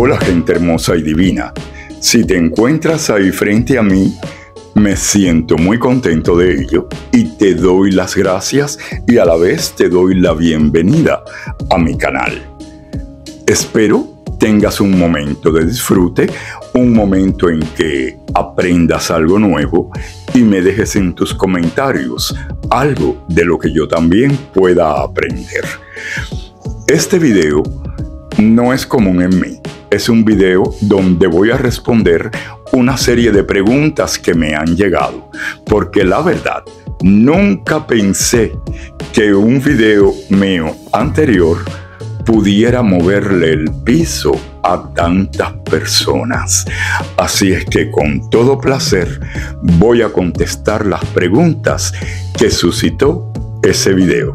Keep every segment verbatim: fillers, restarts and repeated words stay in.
Hola gente hermosa y divina. Si te encuentras ahí frente a mí, me siento muy contento de ello y te doy las gracias y a la vez te doy la bienvenida a mi canal. Espero tengas un momento de disfrute, un momento en que aprendas algo nuevo y me dejes en tus comentarios algo de lo que yo también pueda aprender. Este video no es común en mí. Es un video donde voy a responder una serie de preguntas que me han llegado, porque la verdad, nunca pensé que un video mío anterior pudiera moverle el piso a tantas personas. Así es que con todo placer voy a contestar las preguntas que suscitó ese video.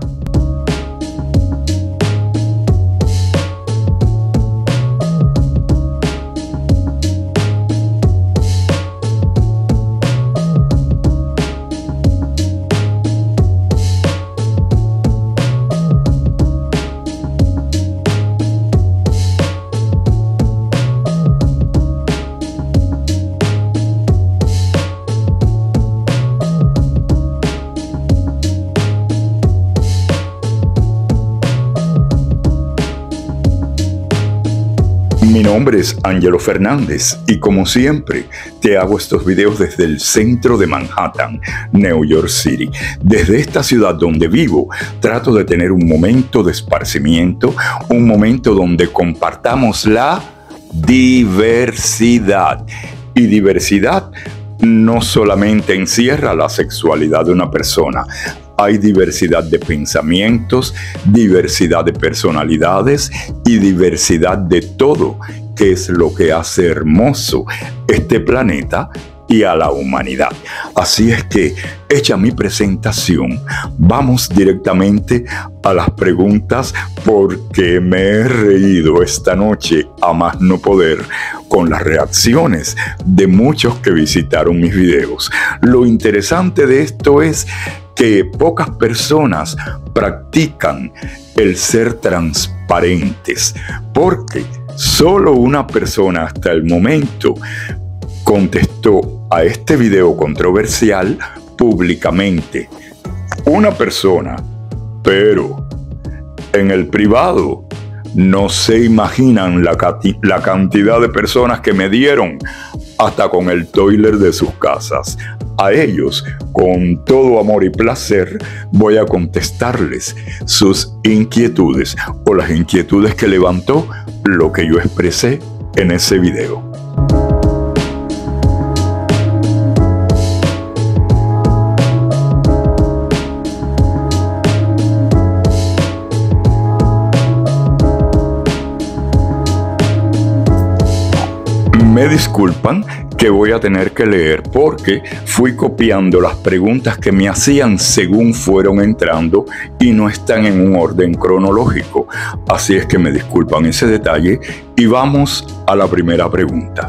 Mi nombre es Ángelo Fernández y como siempre te hago estos videos desde el centro de Manhattan, New York City. Desde esta ciudad donde vivo trato de tener un momento de esparcimiento, un momento donde compartamos la diversidad. Y diversidad no solamente encierra la sexualidad de una persona. Hay diversidad de pensamientos, diversidad de personalidades y diversidad de todo, que es lo que hace hermoso este planeta y a la humanidad. Así es que, hecha mi presentación, vamos directamente a las preguntas porque me he reído esta noche a más no poder con las reacciones de muchos que visitaron mis videos. Lo interesante de esto es que pocas personas practican el ser transparentes, porque solo una persona hasta el momento contestó a este video controversial públicamente. Una persona, pero en el privado no se imaginan la, la cantidad de personas que me dieron hasta con el toiler de sus casas. A ellos, con todo amor y placer, voy a contestarles sus inquietudes o las inquietudes que levantó lo que yo expresé en ese video. Me disculpan que voy a tener que leer porque fui copiando las preguntas que me hacían según fueron entrando y no están en un orden cronológico. Así es que me disculpan ese detalle y vamos a la primera pregunta.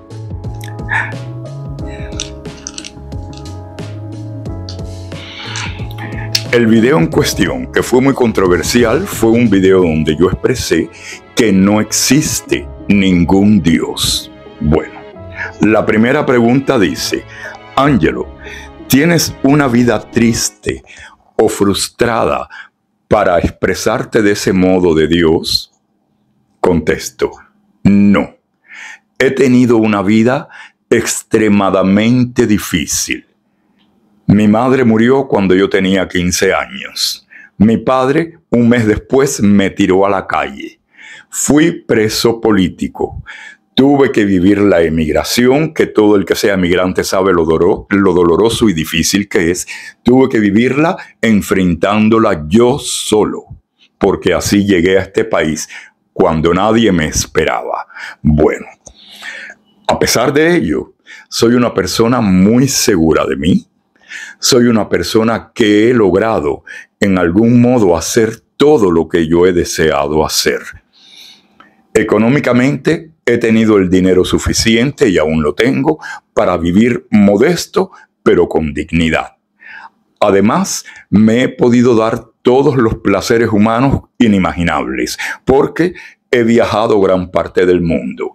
El video en cuestión, que fue muy controversial, fue un video donde yo expresé que no existe ningún Dios. Bueno, la primera pregunta dice: Ángelo, ¿tienes una vida triste o frustrada para expresarte de ese modo de Dios? Contesto: no. He tenido una vida extremadamente difícil. Mi madre murió cuando yo tenía quince años. Mi padre, un mes después, me tiró a la calle. Fui preso político. Tuve que vivir la emigración, que todo el que sea migrante sabe lo, dolo, lo doloroso y difícil que es. Tuve que vivirla enfrentándola yo solo, porque así llegué a este país cuando nadie me esperaba. Bueno, a pesar de ello, soy una persona muy segura de mí. Soy una persona que he logrado en algún modo hacer todo lo que yo he deseado hacer. Económicamente, he tenido el dinero suficiente, y aún lo tengo, para vivir modesto, pero con dignidad. Además, me he podido dar todos los placeres humanos inimaginables, porque he viajado gran parte del mundo.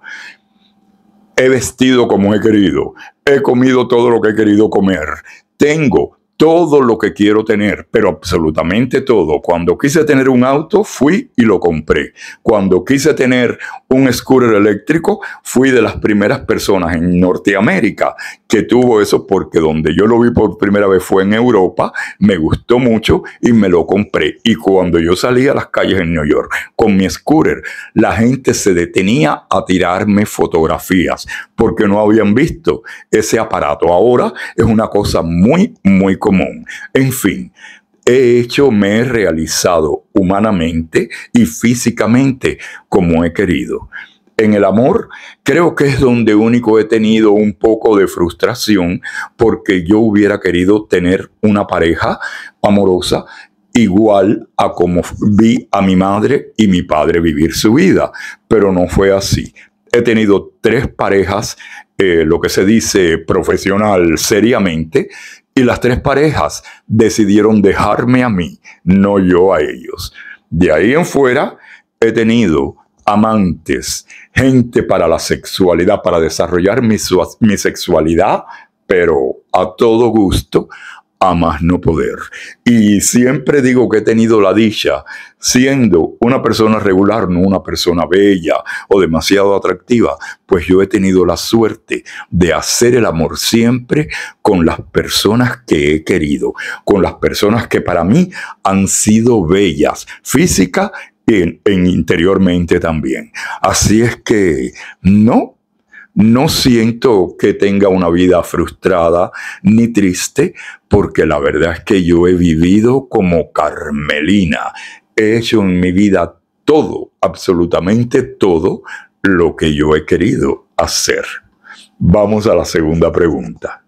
He vestido como he querido. He comido todo lo que he querido comer. Tengo todo lo que quiero tener, pero absolutamente todo. Cuando quise tener un auto, fui y lo compré. Cuando quise tener un scooter eléctrico, fui de las primeras personas en Norteamérica que tuvo eso, porque donde yo lo vi por primera vez fue en Europa, me gustó mucho y me lo compré. Y cuando yo salí a las calles en New York con mi scooter, la gente se detenía a tirarme fotografías porque no habían visto ese aparato. Ahora es una cosa muy, muy común. En fin, he hecho, me he realizado humanamente y físicamente como he querido. En el amor, creo que es donde único he tenido un poco de frustración, porque yo hubiera querido tener una pareja amorosa igual a como vi a mi madre y mi padre vivir su vida, pero no fue así. He tenido tres parejas, eh, lo que se dice profesional seriamente, y las tres parejas decidieron dejarme a mí, no yo a ellos. De ahí en fuera he tenido amantes, gente para la sexualidad, para desarrollar mi, mi sexualidad, pero a todo gusto, a más no poder. Y siempre digo que he tenido la dicha, siendo una persona regular, no una persona bella o demasiado atractiva, pues yo he tenido la suerte de hacer el amor siempre con las personas que he querido, con las personas que para mí han sido bellas, física y en interiormente también. Así es que no, no siento que tenga una vida frustrada ni triste, porque la verdad es que yo he vivido como Carmelina. He hecho en mi vida todo, absolutamente todo, lo que yo he querido hacer. Vamos a la segunda pregunta.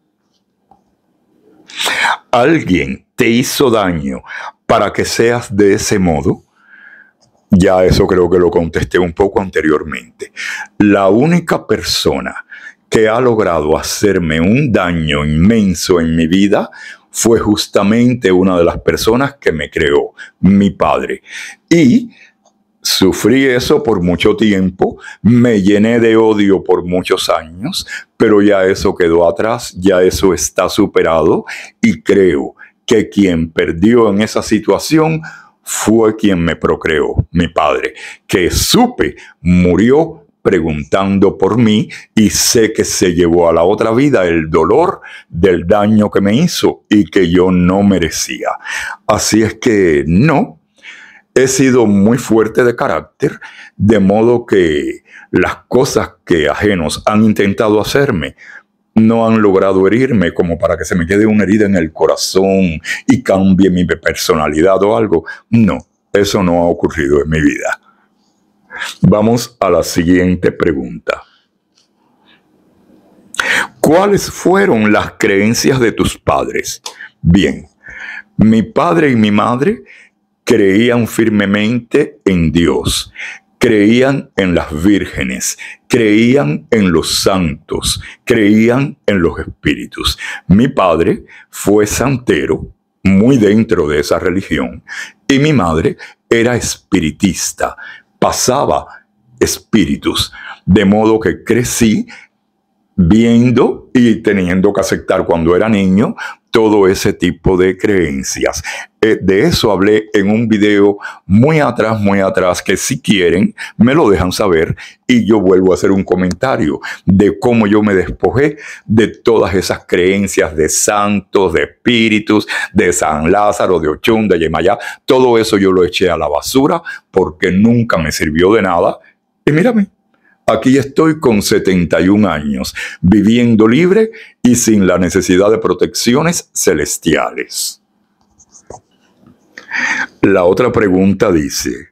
¿Alguien te hizo daño para que seas de ese modo? Ya eso creo que lo contesté un poco anteriormente. La única persona que ha logrado hacerme un daño inmenso en mi vida fue justamente una de las personas que me creó, mi padre. Y sufrí eso por mucho tiempo, me llené de odio por muchos años, pero ya eso quedó atrás, ya eso está superado, y creo que quien perdió en esa situación fue quien me procreó, mi padre, que supe murió preguntando por mí, y sé que se llevó a la otra vida el dolor del daño que me hizo y que yo no merecía. Así es que no, he sido muy fuerte de carácter, de modo que las cosas que ajenos han intentado hacerme no han logrado herirme como para que se me quede una herida en el corazón y cambie mi personalidad o algo. No, eso no ha ocurrido en mi vida. Vamos a la siguiente pregunta. ¿Cuáles fueron las creencias de tus padres? Bien, mi padre y mi madre creían firmemente en Dios. Creían en las vírgenes, creían en los santos, creían en los espíritus. Mi padre fue santero, muy dentro de esa religión, y mi madre era espiritista, pasaba espíritus, de modo que crecí viendo y teniendo que aceptar cuando era niño todo ese tipo de creencias. Eh, de eso hablé en un video muy atrás, muy atrás, que si quieren me lo dejan saber y yo vuelvo a hacer un comentario de cómo yo me despojé de todas esas creencias de santos, de espíritus, de San Lázaro, de Ochun, de Yemayá. Todo eso yo lo eché a la basura porque nunca me sirvió de nada. Y mírame, aquí estoy con setenta y un años, viviendo libre y sin la necesidad de protecciones celestiales. La otra pregunta dice: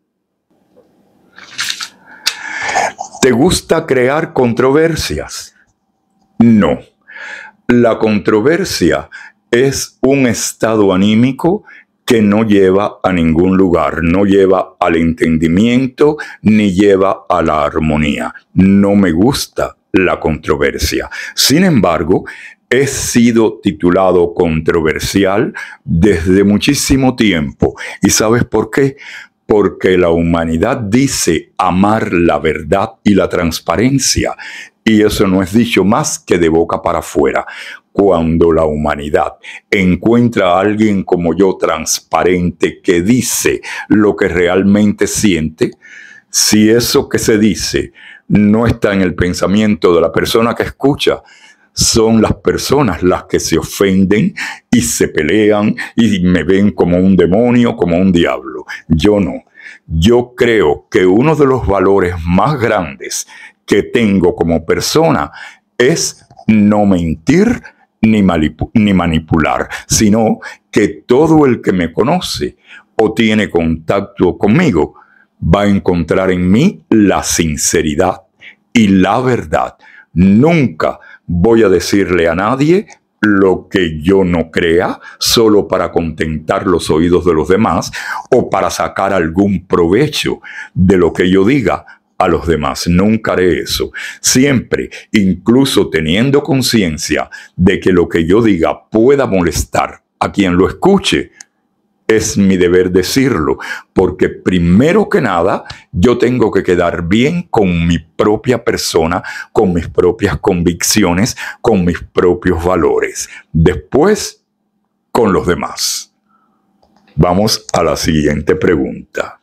¿te gusta crear controversias? No. La controversia es un estado anímico que no lleva a ningún lugar, no lleva al entendimiento ni lleva a la armonía. No me gusta la controversia. Sin embargo, he sido titulado controversial desde muchísimo tiempo. ¿Y sabes por qué? porque la humanidad dice amar la verdad y la transparencia, y eso no es dicho más que de boca para afuera. Cuando la humanidad encuentra a alguien como yo transparente que dice lo que realmente siente, si eso que se dice no está en el pensamiento de la persona que escucha, son las personas las que se ofenden y se pelean y me ven como un demonio, como un diablo. Yo no. Yo creo que uno de los valores más grandes que tengo como persona es no mentir ni, manipu- ni manipular, sino que todo el que me conoce o tiene contacto conmigo va a encontrar en mí la sinceridad y la verdad. Nunca voy a decirle a nadie lo que yo no crea solo para contentar los oídos de los demás o para sacar algún provecho de lo que yo diga a los demás. Nunca haré eso. Siempre, incluso teniendo conciencia de que lo que yo diga pueda molestar a quien lo escuche, es mi deber decirlo, porque primero que nada, yo tengo que quedar bien con mi propia persona, con mis propias convicciones, con mis propios valores. Después, con los demás. Vamos a la siguiente pregunta.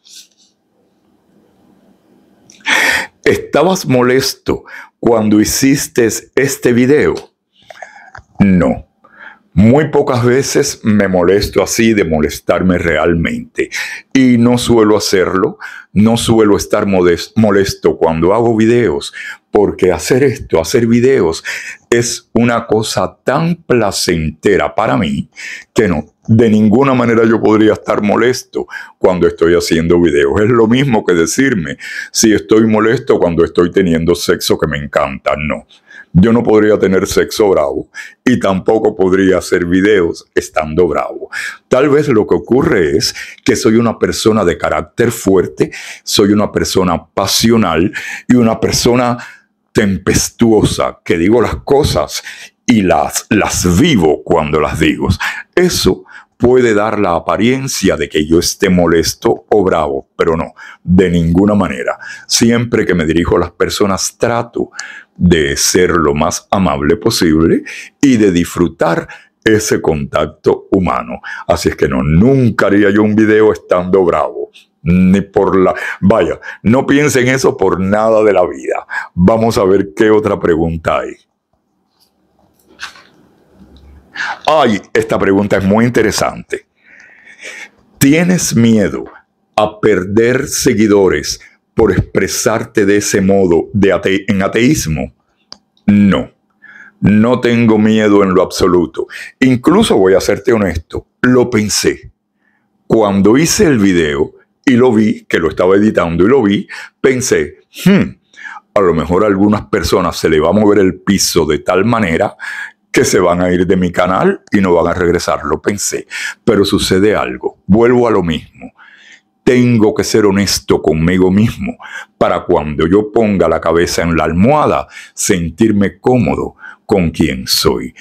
¿Estabas molesto cuando hiciste este video? No. Muy pocas veces me molesto así de molestarme realmente y no suelo hacerlo, no suelo estar molesto cuando hago videos, porque hacer esto, hacer videos es una cosa tan placentera para mí que no, de ninguna manera yo podría estar molesto cuando estoy haciendo videos. Es lo mismo que decirme si estoy molesto cuando estoy teniendo sexo que me encanta, no. Yo no podría tener sexo bravo y tampoco podría hacer videos estando bravo. Tal vez lo que ocurre es que soy una persona de carácter fuerte, soy una persona pasional y una persona tempestuosa, que digo las cosas y las, las vivo cuando las digo. Eso puede dar la apariencia de que yo esté molesto o bravo, pero no, de ninguna manera. Siempre que me dirijo a las personas trato de ser lo más amable posible y de disfrutar ese contacto humano. Así es que no, nunca haría yo un video estando bravo. Ni por la... Vaya, no piensen eso por nada de la vida. Vamos a ver qué otra pregunta hay. Ay, esta pregunta es muy interesante. ¿Tienes miedo a perder seguidores por expresarte de ese modo de ate- en ateísmo? No, no tengo miedo en lo absoluto. Incluso voy a serte honesto, lo pensé. Cuando hice el video y lo vi, que lo estaba editando y lo vi, pensé, hmm, a lo mejor a algunas personas se le va a mover el piso de tal manera que se van a ir de mi canal y no van a regresar, lo pensé. Pero sucede algo, vuelvo a lo mismo. Tengo que ser honesto conmigo mismo para cuando yo ponga la cabeza en la almohada, sentirme cómodo con quien soy.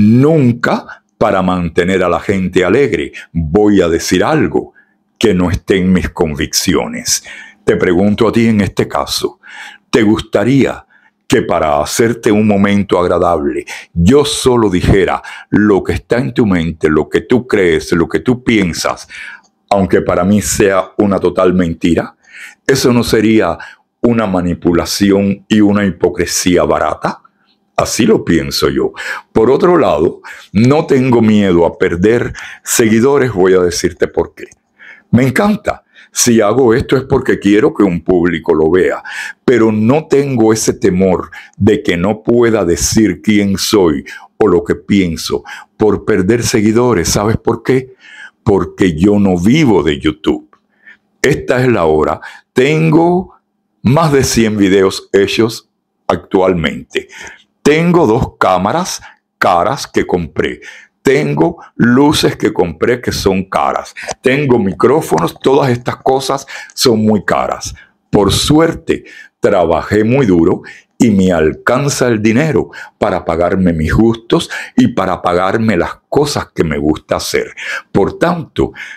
Nunca para mantener a la gente alegre voy a decir algo que no esté en mis convicciones. Te pregunto a ti en este caso, ¿te gustaría que para hacerte un momento agradable yo solo dijera lo que está en tu mente, lo que tú crees, lo que tú piensas, aunque para mí sea una total mentira? ¿Eso no sería una manipulación y una hipocresía barata? Así lo pienso yo. Por otro lado, no tengo miedo a perder seguidores, voy a decirte por qué. Me encanta. Si hago esto es porque quiero que un público lo vea, pero no tengo ese temor de que no pueda decir quién soy o lo que pienso por perder seguidores. ¿Sabes por qué? Porque yo no vivo de YouTube. Esta es la hora. Tengo más de cien videos hechos actualmente. Tengo dos cámaras caras que compré. Tengo luces que compré que son caras. Tengo micrófonos. Todas estas cosas son muy caras. Por suerte, trabajé muy duro y me alcanza el dinero para pagarme mis gustos y para pagarme las cosas que me gusta hacer. Por tanto,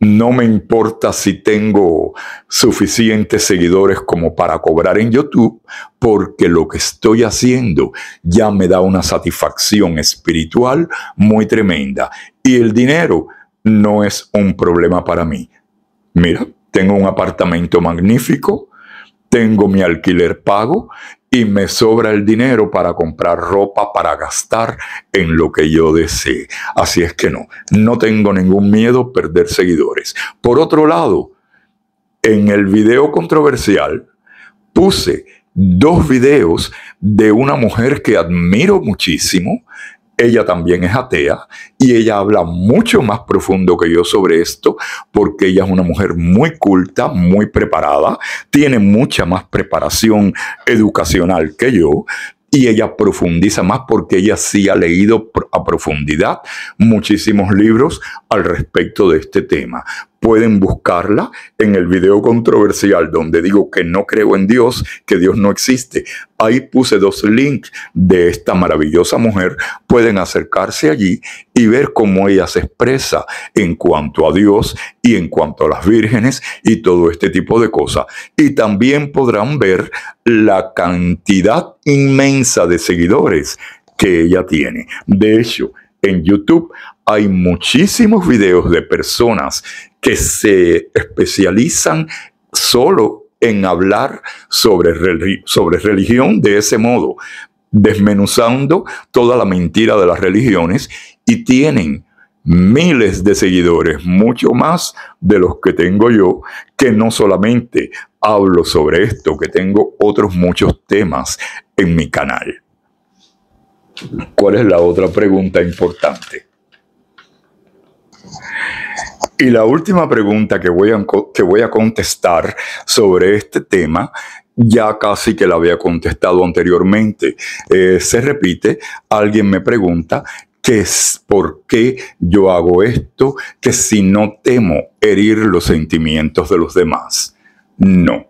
No me importa si tengo suficientes seguidores como para cobrar en YouTube, porque lo que estoy haciendo ya me da una satisfacción espiritual muy tremenda. Y el dinero no es un problema para mí. Mira, tengo un apartamento magnífico, tengo mi alquiler pago y me sobra el dinero para comprar ropa, para gastar en lo que yo desee. Así es que no, no tengo ningún miedo a perder seguidores. Por otro lado, en el video controversial puse dos videos de una mujer que admiro muchísimo. Ella también es atea y ella habla mucho más profundo que yo sobre esto porque ella es una mujer muy culta, muy preparada, tiene mucha más preparación educacional que yo y ella profundiza más porque ella sí ha leído a profundidad muchísimos libros al respecto de este tema. Pueden buscarla en el video controversial donde digo que no creo en Dios, que Dios no existe. Ahí puse dos links de esta maravillosa mujer. Pueden acercarse allí y ver cómo ella se expresa en cuanto a Dios y en cuanto a las vírgenes y todo este tipo de cosas. Y también podrán ver la cantidad inmensa de seguidores que ella tiene. De hecho, en YouTube hay muchísimos videos de personas que se especializan solo en hablar sobre, sobre religión de ese modo, desmenuzando toda la mentira de las religiones y tienen miles de seguidores, mucho más de los que tengo yo, que no solamente hablo sobre esto, que tengo otros muchos temas en mi canal. ¿Cuál es la otra pregunta importante? Y la última pregunta que voy a, que voy a contestar sobre este tema, ya casi que la había contestado anteriormente, eh, se repite. Alguien me pregunta que es por qué yo hago esto, que si no temo herir los sentimientos de los demás. No.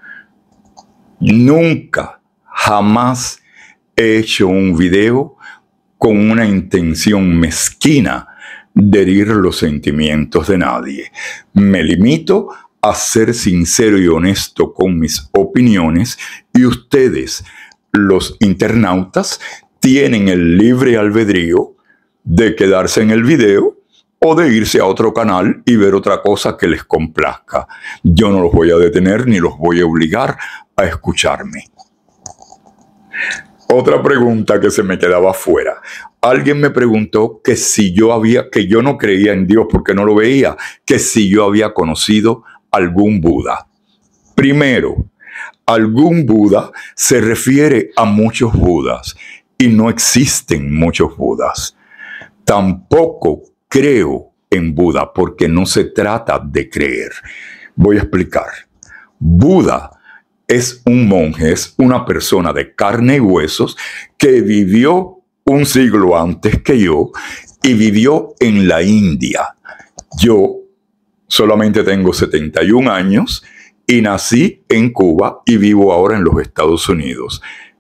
Nunca, jamás he hecho un video con una intención mezquina de herir los sentimientos de nadie. Me limito a ser sincero y honesto con mis opiniones y ustedes, los internautas, tienen el libre albedrío de quedarse en el video o de irse a otro canal y ver otra cosa que les complazca. Yo no los voy a detener ni los voy a obligar a escucharme. Otra pregunta que se me quedaba fuera. Alguien me preguntó que si yo había, que yo no creía en Dios porque no lo veía, que si yo había conocido algún Buda. Primero, algún Buda se refiere a muchos Budas y no existen muchos Budas. Tampoco creo en Buda porque no se trata de creer. Voy a explicar. Buda es un monje, es una persona de carne y huesos que vivió un siglo antes que yo y vivió en la India. Yo solamente tengo setenta y un años y nací en Cuba y vivo ahora en los Estados Unidos.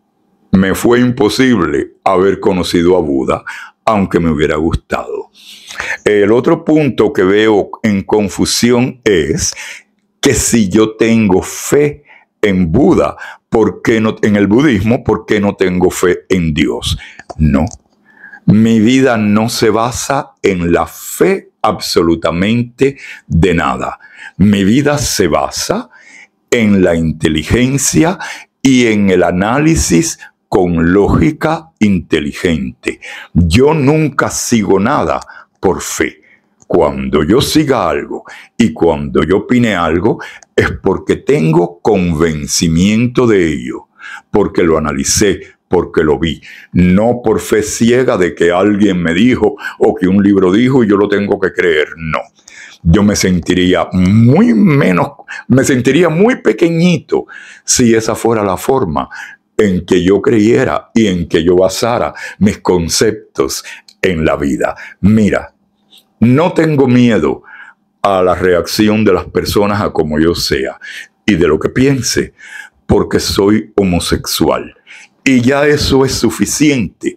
Me fue imposible haber conocido a Buda, aunque me hubiera gustado. El otro punto que veo en confusión es que si yo tengo fe en Buda, ¿por qué no, en el budismo, ¿por qué no tengo fe en Dios? No. Mi vida no se basa en la fe absolutamente de nada. Mi vida se basa en la inteligencia y en el análisis con lógica inteligente. Yo nunca sigo nada por fe. Cuando yo siga algo y cuando yo opine algo es porque tengo convencimiento de ello, porque lo analicé, porque lo vi, no por fe ciega de que alguien me dijo o que un libro dijo y yo lo tengo que creer, no. Yo me sentiría muy menos, me sentiría muy pequeñito si esa fuera la forma en que yo creyera y en que yo basara mis conceptos en la vida. Mira, no tengo miedo a la reacción de las personas a como yo sea y de lo que piense, porque soy homosexual. Y ya eso es suficiente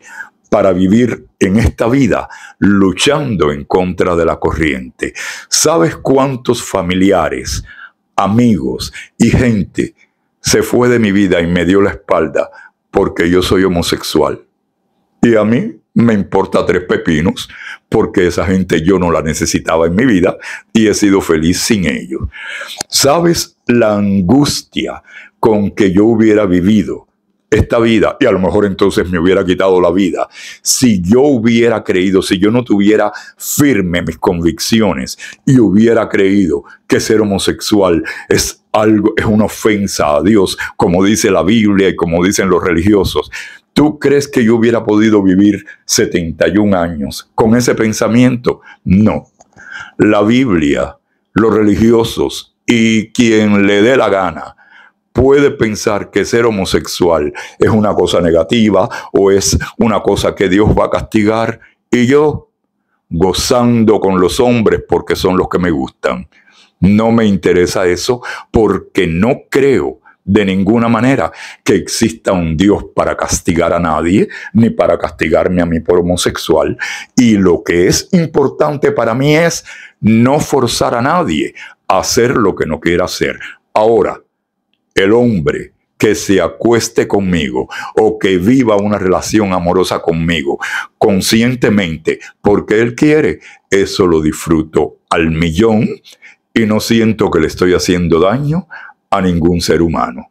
para vivir en esta vida luchando en contra de la corriente. ¿Sabes cuántos familiares, amigos y gente se fue de mi vida y me dio la espalda porque yo soy homosexual? Y a mí me importa tres pepinos, porque esa gente yo no la necesitaba en mi vida y he sido feliz sin ellos. ¿Sabes la angustia con que yo hubiera vivido esta vida? Y a lo mejor entonces me hubiera quitado la vida si yo hubiera creído, si yo no tuviera firme mis convicciones y hubiera creído que ser homosexual es algo, es una ofensa a Dios, como dice la Biblia y como dicen los religiosos. ¿Tú crees que yo hubiera podido vivir setenta y un años con ese pensamiento? No. La Biblia, los religiosos y quien le dé la gana puede pensar que ser homosexual es una cosa negativa o es una cosa que Dios va a castigar, y yo gozando con los hombres porque son los que me gustan. No me interesa eso, porque no creo de ninguna manera que exista un Dios para castigar a nadie, ni para castigarme a mí por homosexual. Y lo que es importante para mí es no forzar a nadie a hacer lo que no quiera hacer. Ahora, el hombre que se acueste conmigo o que viva una relación amorosa conmigo conscientemente porque él quiere, eso lo disfruto al millón y no siento que le estoy haciendo daño a ningún ser humano.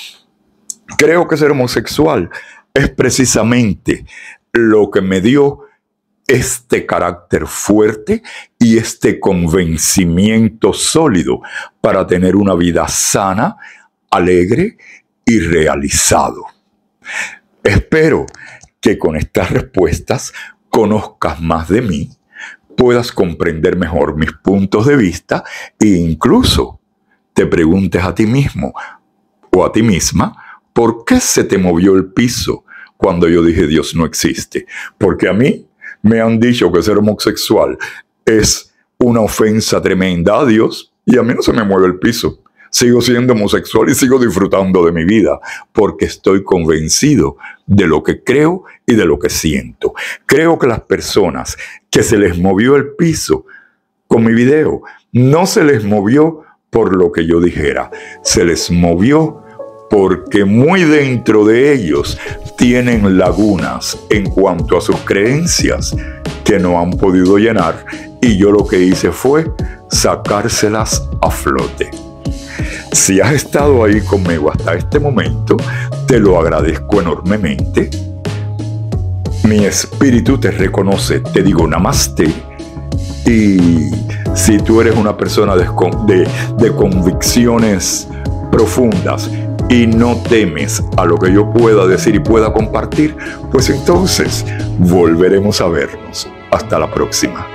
Creo que ser homosexual es precisamente lo que me dio este carácter fuerte y este convencimiento sólido para tener una vida sana, alegre y realizado. Espero que con estas respuestas conozcas más de mí, puedas comprender mejor mis puntos de vista e incluso te preguntes a ti mismo o a ti misma, ¿por qué se te movió el piso cuando yo dije Dios no existe? Porque a mí me han dicho que ser homosexual es una ofensa tremenda a Dios y a mí no se me mueve el piso. Sigo siendo homosexual y sigo disfrutando de mi vida porque estoy convencido de lo que creo y de lo que siento. Creo que las personas que se les movió el piso con mi video, no se les movió por lo que yo dijera, se les movió porque muy dentro de ellos tienen lagunas en cuanto a sus creencias que no han podido llenar, y yo lo que hice fue sacárselas a flote. Si has estado ahí conmigo hasta este momento, te lo agradezco enormemente. Mi espíritu te reconoce, te digo namaste. Y si tú eres una persona de, de, de convicciones profundas y no temes a lo que yo pueda decir y pueda compartir, pues entonces volveremos a vernos. Hasta la próxima.